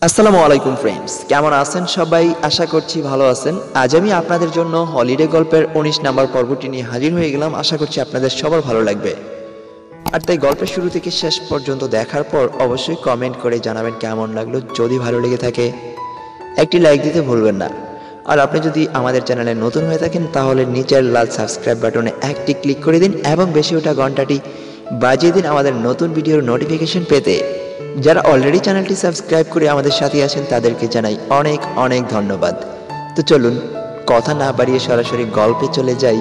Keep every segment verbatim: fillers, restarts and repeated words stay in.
আসসালামু আলাইকুম ফ্রেন্ডস, কেমন আছেন সবাই? আশা করছি ভালো আছেন। আজ আমি আপনাদের জন্য হলিডে গল্পের উনিশ নাম্বার পর্বটি নিয়ে হাজির হয়ে গেলাম। আশা করছি আপনাদের সবার ভালো লাগবে। আর তাই গল্পের শুরু থেকে শেষ পর্যন্ত দেখার পর অবশ্যই কমেন্ট করে জানাবেন কেমন লাগলো। যদি ভালো লেগে থাকে একটি লাইক দিতে ভুলবেন না। আর আপনি যদি আমাদের চ্যানেলে নতুন হয়ে থাকেন তাহলে নিচের লাল সাবস্ক্রাইব বাটনে একটি ক্লিক করে দিন এবং বেশি ওঠা ঘন্টাটি বাজিয়ে দিন আমাদের নতুন ভিডিওর নোটিফিকেশন পেতে। যারা অলরেডি চ্যানেলটি সাবস্ক্রাইব করে আমাদের সাথে আছেন তাদেরকে জানাই অনেক অনেক ধন্যবাদ। তো চলুন কথা না বাড়িয়ে সরাসরি গল্পে চলে যাই।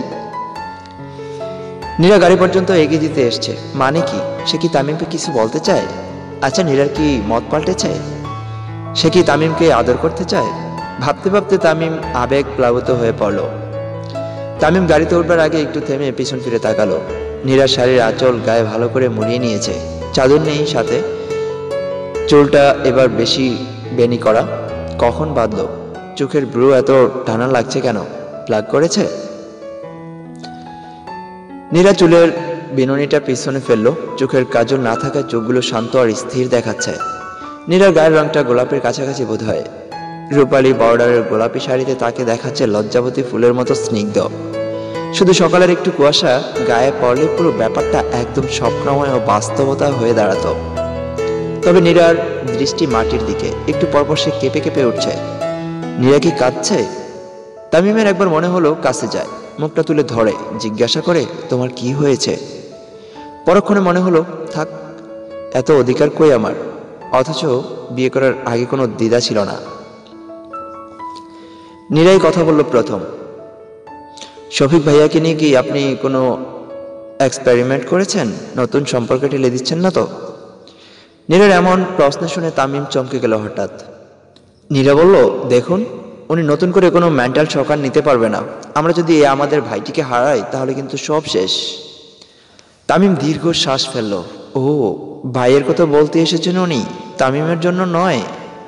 নীরা গাড়ি পর্যন্ত এগিয়ে দিতে এসছে। মানে কি? সে কি তামিমকে কিছু বলতে চায়? আচ্ছা, নীরার কি মত পাল্টেছে? সে কি তামিমকে আদর করতে চায়? ভাবতে ভাবতে তামিম আবেগ প্লাবিত হয়ে পড়ল। তামিম গাড়িতে উঠবার আগে একটু থেমে পিছন ফিরে তাকালো। নীরার শাড়ির আঁচল গায়ে ভালো করে মুড়িয়ে নিয়েছে, চাদর নেই সাথে। চুলটা এবার বেশি বেনি করা। কখন বাঁধলো? চোখের ব্রু এত টানা লাগছে কেন? প্লাগ করেছে? নীরা চুলের বিনুনিটা পিছনে ফেললো। চোখের কাজল না থাকা চোখগুলো শান্ত আর স্থির দেখাচ্ছে। নীরার গায়ের রংটা গোলাপের কাছাকাছি বোধ হয়। রূপালী বর্ডারের গোলাপি শাড়িতে তাকে দেখাচ্ছে লজ্জাবতী ফুলের মতো স্নিগ্ধ। শুধু সকালের একটু কুয়াশা গায়ে পড়লে পুরো ব্যাপারটা একদম স্বপ্নময় ও বাস্তবতা হয়ে দাঁড়াতো। তবে নীরার দৃষ্টি মাটির দিকে। একটু পরপর সে কেঁপে কেঁপে উঠছে। নীরা কি কাঁদছে? তামিমের একবার মনে হলো কাছে যায়, মুখটা তুলে ধরে, জিজ্ঞাসা করে, তোমার কি হয়েছে? পরক্ষণে মনে হলো থাক, এত অধিকার কই আমার। অথচ বিয়ে করার আগে কোনো দ্বিধা ছিল না। নীরাই কথা বলল প্রথম। শফিক ভাইয়াকে নিয়ে কি আপনি কোনো এক্সপেরিমেন্ট করেছেন? নতুন সম্পর্কে ঠেলে দিচ্ছেন না তো? নীরার এমন প্রশ্ন শুনে তামিম চমকে গেল হঠাৎ। নীরা বলল, দেখুন, উনি নতুন করে কোনো মেন্টাল শক নিতে পারবে না। আমরা যদি আমাদের ভাইটিকে হারাই তাহলে কিন্তু সব শেষ। তামিম দীর্ঘ শ্বাস ফেলল। ও, ভাইয়ের কথা বলতে এসেছেন উনি, তামিমের জন্য নয়।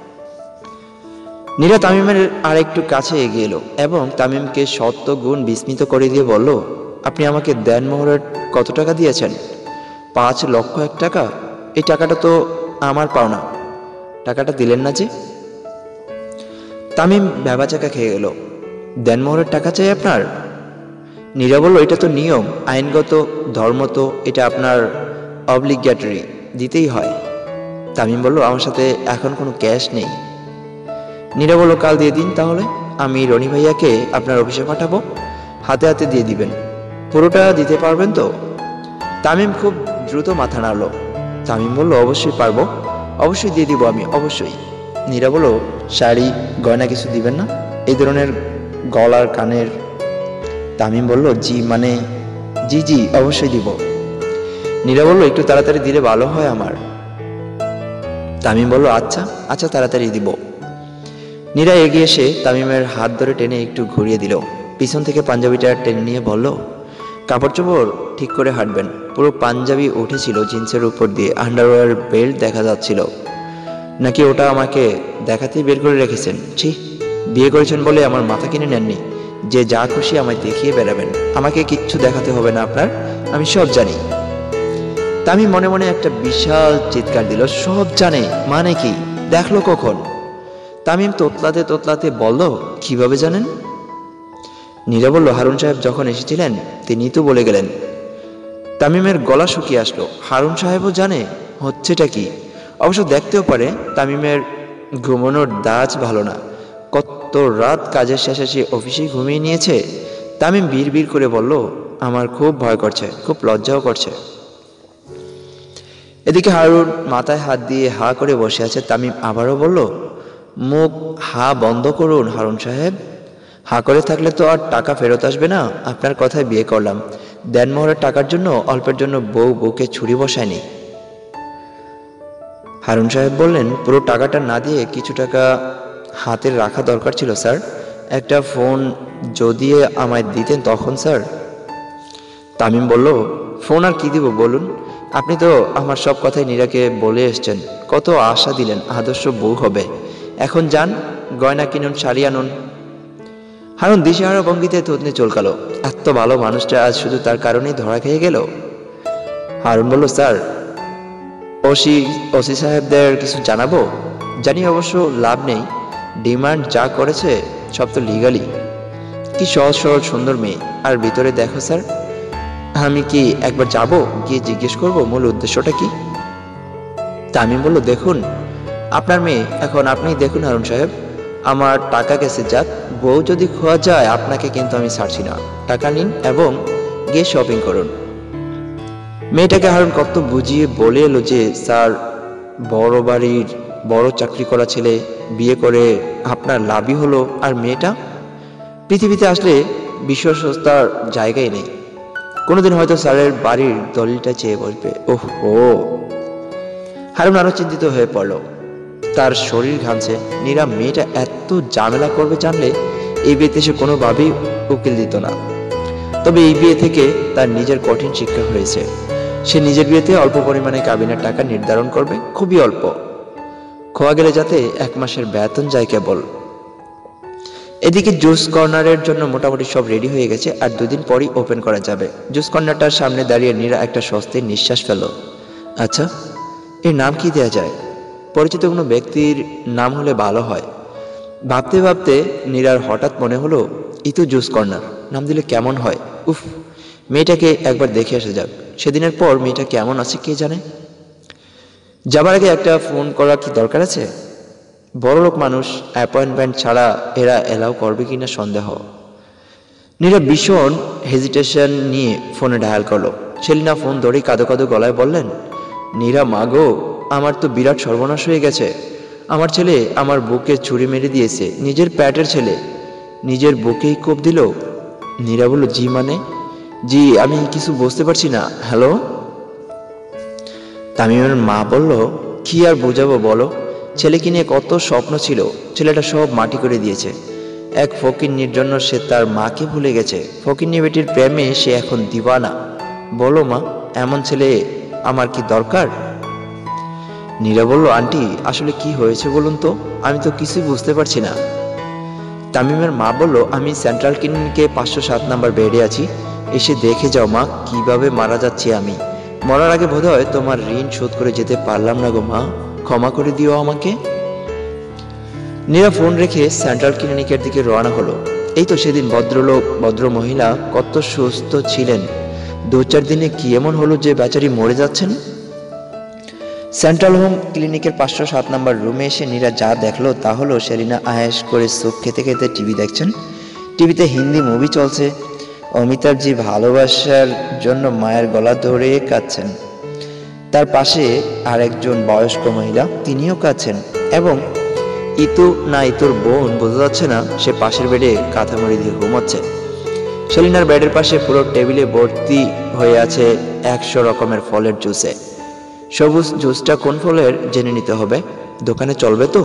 নীরা তামিমের আর একটু কাছে এগিয়ে এলো এবং তামিমকে সত্য গুণ বিস্মিত করে দিয়ে বলল, আপনি আমাকে দেনমোহরের কত টাকা দিয়েছেন? পাঁচ লক্ষ এক টাকা। এই টাকাটা তো আমার পাওনা। টাকাটা দিলেন না যে? তামিম ভ্যাবাচাকা খেয়ে গেল। দেনমোহরের টাকা চাই আপনার? নীরা বলল, এটা তো নিয়ম, আইনগত, ধর্ম তো এটা আপনার অবলিগেটরি, দিতেই হয়। তামিম বলল, আমার সাথে এখন কোনো ক্যাশ নেই। নীরা বলল, কাল দিয়ে দিন তাহলে। আমি রনি ভাইয়াকে আপনার অফিসে পাঠাবো, হাতে হাতে দিয়ে দিবেন। পুরোটা দিতে পারবেন তো? তামিম খুব দ্রুত মাথা নাড়ল। তামিম বলল, অবশ্যই পারবো, অবশ্যই দিয়ে দিব আমি, অবশ্যই। নীরা বলল, শাড়ি গয়না কিছু দিবেন না? এই ধরনের গলার কানের? তামিম বলল, জি মানে জি জি অবশ্যই দিব। নীরা বলল, একটু তাড়াতাড়ি দিলে ভালো হয় আমার। তামিম বলল, আচ্ছা আচ্ছা তাড়াতাড়ি দিব। নীরা এগিয়ে এসে তামিমের হাত ধরে টেনে একটু ঘুরিয়ে দিল। পিছন থেকে পাঞ্জাবিটা টেনে নিয়ে বলল, কাপড় চোপড় ঠিক করে হাঁটবেন। পুরো পাঞ্জাবি উঠেছিল জিন্সের উপর দিয়ে, আন্ডারওয়্যার বেল্ট দেখা যাচ্ছিল। নাকি ওটা আমাকে দেখাতেই বের করে রেখেছেন? ছি, বিয়ে করেছেন বলে আমার মাথা কিনে নেননি যে যা খুশি আমায় দেখিয়ে বেড়াবেন। আমাকে কিচ্ছু দেখাতে হবে না আপনার, আমি সব জানি। তামিম মনে মনে একটা বিশাল চিৎকার দিল, সব জানে মানে কি? দেখলো কখন? তামিম তোতলাতে তোতলাতে বলল, কিভাবে জানেন? নীরা বলল, হারুন সাহেব যখন এসেছিলেন তিনি তো বলে গেলেন। তামিমের গলা শুকিয়ে আসলো। হারুন সাহেবও জানে? হচ্ছেটা কি? অবশ্য দেখতেও পারে। তামিমের ঘুমানোর দাজ ভালো না। কত রাত কাজের শেষে সে অফিসেই ঘুমিয়ে নিয়েছে। তামিম বিড় বিড় করে বলল, আমার খুব ভয় করছে, খুব লজ্জাও করছে। এদিকে হারুন মাথায় হাত দিয়ে হা করে বসে আছে। তামিম আবারও বলল, মুখ হা বন্ধ করুন হারুন সাহেব। হা করে থাকলে তো আর টাকা ফেরত আসবে না। আপনার কথায় বিয়ে করলাম, দেনমোহরের টাকার জন্য অল্পের জন্য বউ বউকে ছুরি বসায়নি। হারুন সাহেব বললেন, পুরো টাকাটা না দিয়ে কিছু টাকা হাতে রাখা দরকার ছিল স্যার। একটা ফোন যদি আমায় দিতেন তখন স্যার। তামিম বলল, ফোন আর কি দিব বলুন? আপনি তো আমার সব কথাই নীরাকে বলে এসছেন, কত আশা দিলেন আদর্শ বউ হবে। এখন যান, গয়না কিনুন, শাড়ি আনুন। হারুন দিশেহারা ভঙ্গিতে থুতনি চলকালো। এত ভালো মানুষটা আজ শুধু তার কারণেই ধরা খেয়ে গেল। হারুন বলল, স্যার, ওসি ওসি সাহেবদের কিছু জানাবো? জানি অবশ্য লাভ নেই, ডিমান্ড যা করেছে সব তো লিগালি। কি সহজ সরল সুন্দর মেয়ে, আর ভিতরে দেখো স্যার। আমি কি একবার যাব, গিয়ে জিজ্ঞেস করব মূল উদ্দেশ্যটা কি? তামিম বলল, দেখুন আপনার মেয়ে, এখন আপনিই দেখুন হারুন সাহেব। আমার টাকা গেছে যাক, বউ যদি খোয়া যায় আপনাকে কিন্তু আমি ছাড়ছি না। টাকা নিন এবং গিয়ে শপিং করুন। মেয়েটাকে হারুন কত বুঝিয়ে বলে এলো যে স্যার, বড় বাড়ির বড় চাকরি করা ছেলে বিয়ে করে আপনার লাভই হলো, আর মেয়েটা পৃথিবীতে আসলে বিশ্বস্ততার জায়গায় নেই। কোনোদিন হয়তো স্যারের বাড়ির দলিলটা চেয়ে বসবে। ওহ ও হারুন আরো চিন্তিত হয়ে পড়ল, তার শরীর ঘামছে। নীরা মেয়েটা এত ঝামেলা করবে জানলে এই বিয়েতে সে কোনোভাবেই উকিল দিত না। তবে এই বিয়ে থেকে তার নিজের কঠিন শিক্ষা হয়েছে। সে নিজের বিয়েতে অল্প পরিমাণে কাবিনের টাকা নির্ধারণ করবে, খুবই অল্প, খোয়া গেলে যাতে এক মাসের বেতন যায় কেবল। এদিকে জুস কর্নারের জন্য মোটামুটি সব রেডি হয়ে গেছে, আর দুদিন পরই ওপেন করা যাবে। জুস কর্নারটার সামনে দাঁড়িয়ে নীরা একটা স্বস্তির নিঃশ্বাস ফেল। আচ্ছা, এর নাম কি দেয়া যায়? পরিচিত কোনো ব্যক্তির নাম হলে ভালো হয়। ভাবতে ভাবতে নীরার হঠাৎ মনে হলো, ইতু জুস কর্নার নাম দিলে কেমন হয়। উফ, মেয়েটাকে একবার দেখে আসা যাক। সেদিনের পর মেয়েটা কেমন আছে কে জানে। যাবার আগে একটা ফোন করা কি দরকার আছে? বড়লোক মানুষ, অ্যাপয়েন্টমেন্ট ছাড়া এরা এলাও করবে কিনা সন্দেহ। নীরা ভীষণ হেজিটেশন নিয়ে ফোনে ডায়াল করলো। সেলিনা ফোন ধরেই কাঁদো কাঁদো গলায় বললেন, নীরা মা গো, আমার তো বিরাট সর্বনাশ হয়ে গেছে। আমার ছেলে আমার বুকে ছুরি মেরে দিয়েছে, নিজের প্যাটের ছেলে, নিজের বুকেই কোপ দিল। নীরা বলল, জি মানে? জি, আমি কিছু বুঝতে পারছি না। হ্যালো? তামিমের মা বলল, কি আর বোঝাবো বলো, ছেলেকে নিয়ে কত স্বপ্ন ছিল, ছেলেটা সব মাটি করে দিয়েছে। এক ফকিন্নির জন্য সে তার মাকে ভুলে গেছে। ফকিন্নি বেটির প্রেমে সে এখন দিওয়ানা। বলো মা, এমন ছেলে আমার কি দরকার? নীরা বলল, আন্টি আসলে কি হয়েছে বলুন তো, আমি তো কিছুই বুঝতে পারছি না। তামিমের মা বলল, আমি সেন্ট্রাল ক্লিনিকে পাঁচশো সাত নাম্বার বেডে আছি, এসে দেখে যাও মা, কিভাবে মারা যাচ্ছি আমি। মরার আগে বোধহয় তোমার ঋণ শোধ করে যেতে পারলাম না গো মা, ক্ষমা করে দিও আমাকে। নীরা ফোন রেখে সেন্ট্রাল ক্লিনিকের দিকে রওনা হলো। এই তো সেদিন ভদ্রলোক ভদ্র মহিলা কত সুস্থ ছিলেন, দু চার দিনে কি এমন হলো যে বেচারি মরে যাচ্ছেন। সেন্ট্রাল হোম ক্লিনিকের পাঁচশো সাত নাম্বার রুমে এসে নীরা যা দেখলো তা হলো, সেলিনা আয়েশ করে সুপ খেতে খেতে টিভি দেখছেন। টিভিতে হিন্দি মুভি চলছে। অমিতাভজি ভালোবাসার জন্য মায়ের গলা ধরে কাঁদছেন। তার পাশে আরেকজন বয়স্ক মহিলা, তিনিও কাঁদছেন। এবং ইতু না ইতুর বোন বোঝা যাচ্ছে না, সে পাশের বেডে কাঁথা মুড়ি দিয়ে ঘুমাচ্ছে। সেলিনার বেডের পাশে পুরো টেবিলে ভর্তি হয়ে আছে একশো রকমের ফলের জুসে। সবুজ জুসটা কোন ফলের জেনে নিতে হবে, দোকানে চলবে তো।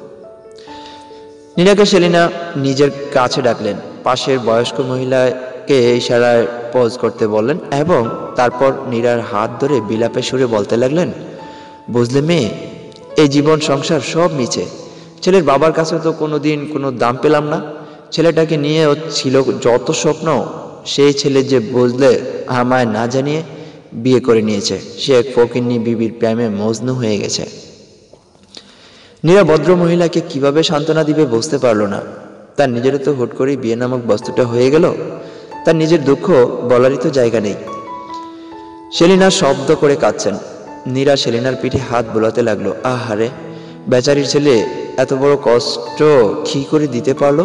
নীরাকে সেলিনা নিজের কাছে ডাকলেন, পাশের বয়স্ক মহিলাকে ইশারায় পজ করতে বললেন এবং তারপর নীরার হাত ধরে বিলাপে সুরে বলতে লাগলেন, বুঝলে মেয়ে, এই জীবন সংসার সব মিছে। ছেলের বাবার কাছে তো কোনোদিন কোনো দাম পেলাম না। ছেলেটাকে নিয়ে ছিল যত স্বপ্ন, সেই ছেলে যে বুঝলে আমায় না জানিয়ে বিয়ে করে নিয়েছে, সে এক ফকিন্নি বিবির প্রেমে মজনু হয়ে গেছে। নীরা ভদ্র মহিলাকে কিভাবে সান্ত্বনা দিবে বুঝতে পারলো না। তার নিজেরও তো হুট করেই বিয়ে নামক বস্তুটা হয়ে গেল। তার নিজের দুঃখ বলারই তো জায়গা নেই। সেলিনা শব্দ করে কাঁদছেন। নীরা সেলিনার পিঠে হাত বোলাতে লাগলো। আহারে, বেচারির ছেলে এত বড় কষ্ট কি করে দিতে পারলো।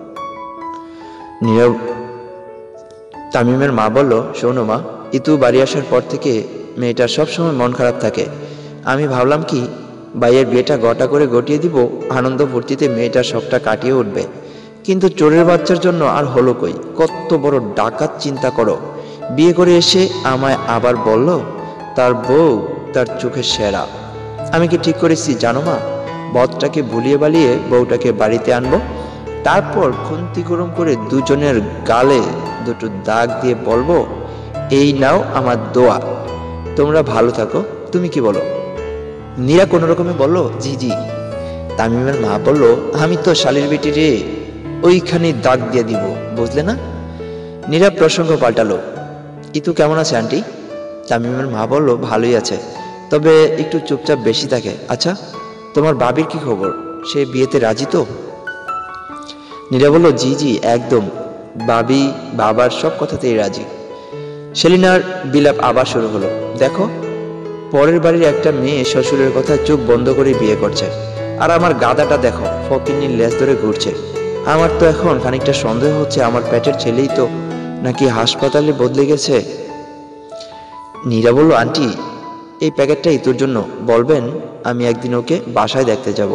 নীরা তামিমের মা বলল, শোনো মা, ইতু বাড়ি আসার পর থেকে মেয়েটার সবসময় মন খারাপ থাকে। আমি ভাবলাম কি ভাইয়ের বিয়েটা গটা করে গটিয়ে দিব, আনন্দ ফুর্তিতে মেয়েটার শখটা কাটিয়ে উঠবে। কিন্তু চোরের বাচ্চার জন্য আর হলো কই, কত বড় ডাকাত চিন্তা করো। বিয়ে করে এসে আমায় আবার বলল তার বউ তার চোখের সেরা। আমি কি ঠিক করেছি জানো মা, বদটাকে ভুলিয়ে বালিয়ে বউটাকে বাড়িতে আনবো, তারপর খুন্তি গরম করে দুজনের গালে দুটো দাগ দিয়ে বলবো, এই নাও আমার দোয়া, তোমরা ভালো থাকো। তুমি কি বলো? নীরা কোনো রকমে বলল, জি জি। তামিমের মা বলল, আমি তো শালির বেটি রে, ওইখানে দাগ দিয়ে দিব, বুঝলে না। নীরা প্রসঙ্গ পাল্টালো, ইতু কেমন আছে আন্টি? তামিমের মা বলল, ভালোই আছে, তবে একটু চুপচাপ বেশি থাকে। আচ্ছা তোমার বাবির কি খবর, সে বিয়েতে রাজি তো? নীরা বলল, জি জি একদম, বাবি বাবার সব কথাতেই রাজি। সেলিনার বিলাপ আবার শুরু হলো। দেখো, পরের বাড়ির একটা মেয়ে শ্বশুরের কথা চোখ বন্ধ করে বিয়ে করছে, আর আমার গাদাটা দেখো ফকিন্নির লেজ ধরে ঘুরছে। আমার তো এখন খানিকটা সন্দেহ হচ্ছে আমার পেটের ছেলেই তো নাকি হাসপাতালে বদলে গেছে। নীরা বলল, আন্টি এই প্যাকেটটা ইতুর জন্য, বলবেন আমি একদিন ওকে বাসায় দেখতে যাব।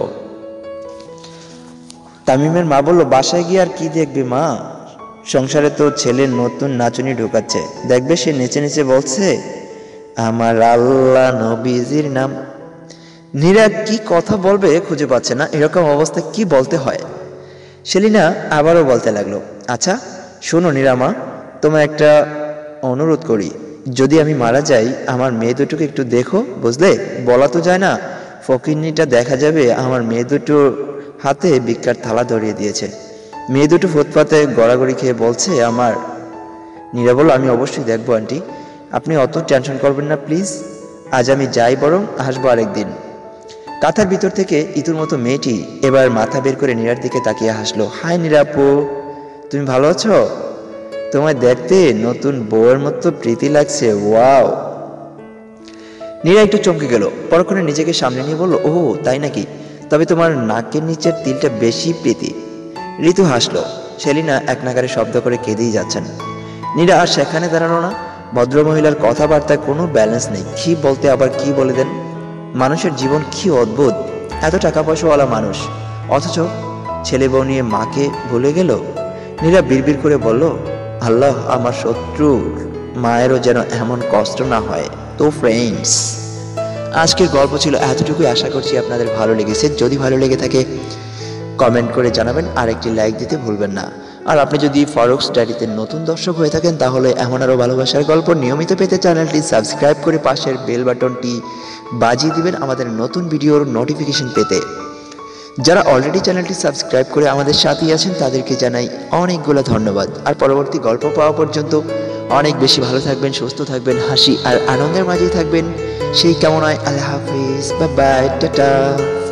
তামিমের মা বলল, বাসায় গিয়ে আর কি দেখবে মা, সংসারে তো ছেলের নতুন নাচুনি ঢুকাচ্ছে, দেখবে সে নেচে নেচে বলছে আমার আল্লাহ নবীজির নাম। নীরা কি কথা বলবে খুঁজে পাচ্ছে না, এরকম অবস্থায় কি বলতে হয়। সেলিনা আবারও বলতে লাগলো, আচ্ছা শোনো নীরামা, তোমার একটা অনুরোধ করি, যদি আমি মারা যাই আমার মেয়ে দুটোকে একটু দেখো, বুঝলে? বলা তো যায় না, ফকিন্নিটা দেখা যাবে আমার মেয়ে দুটোর হাতে ভিক্ষার থালা ধরিয়ে দিয়েছে, মেয়ে দুটো ফুটপাতে গড়াগড়ি খেয়ে বলছে আমার। নীরা বলল, আমি অবশ্যই দেখবো আন্টি, আপনি অত টেনশন করবেন না প্লিজ, আজ আমি যাই, বরং আসবো আরেকদিন। কাঁথার ভিতর থেকে ইতুর মতো মেয়েটি এবার মাথা বের করে নীরার দিকে তাকিয়ে হাসলো। হাই নীরাপু, তুমি ভালো আছো? তোমায় দেখতে নতুন বউয়ের মতো প্রীতি লাগছে, ওয়াও। নীরা একটু চমকে গেল, পরক্ষণে নিজেকে সামনে নিয়ে বলল, ও তাই নাকি, তবে তোমার নাকের নিচের তিলটা বেশি প্রীতি। ঋতু হাসলো। সেলিনা এক নাগারে শব্দ করে কেঁদেই যাচ্ছেন। নীরা আর সেখানে দাঁড়ানো না, ভদ্রমহিলার কথাবার্তায় কোনো ব্যালেন্স নেই, কি বলতে আবার কি বলে দেন। মানুষের জীবন কি অদ্ভুত, এত টাকা পয়সাওয়ালা মানুষ, অথচ ছেলে বউ নিয়ে মাকে ভুলে গেল। নীরা বিড়বিড় করে বলল, আল্লাহ আমার শত্রুর মায়েরও যেন এমন কষ্ট না হয়। তো ফ্রেন্ডস, আজকের গল্প ছিল এতটুকুই, আশা করছি আপনাদের ভালো লেগেছে। যদি ভালো লেগে থাকে কমেন্ট করে জানাবেন, আর একটি লাইক দিতে ভুলবেন না। আর আপনি যদি ফারুকস ডায়েরিতে নতুন দর্শক হয়ে থাকেন, তাহলে এমন আরও ভালোবাসার গল্প নিয়মিত পেতে চ্যানেলটি সাবস্ক্রাইব করে পাশের বেল বাটনটি বাজিয়ে দিবেন আমাদের নতুন ভিডিওর নোটিফিকেশন পেতে। যারা অলরেডি চ্যানেলটি সাবস্ক্রাইব করে আমাদের সাথেই আছেন তাদেরকে জানাই অনেকগুলো ধন্যবাদ। আর পরবর্তী গল্প পাওয়া পর্যন্ত অনেক বেশি ভালো থাকবেন, সুস্থ থাকবেন, হাসি আর আনন্দের মাঝেই থাকবেন, সেই কামনায় আল্লাহ হাফিজ, বাই বাই, টাটা।